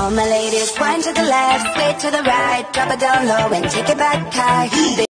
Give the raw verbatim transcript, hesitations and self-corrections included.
All my ladies, wind to the left, sway to the right, drop it down low and take it back high.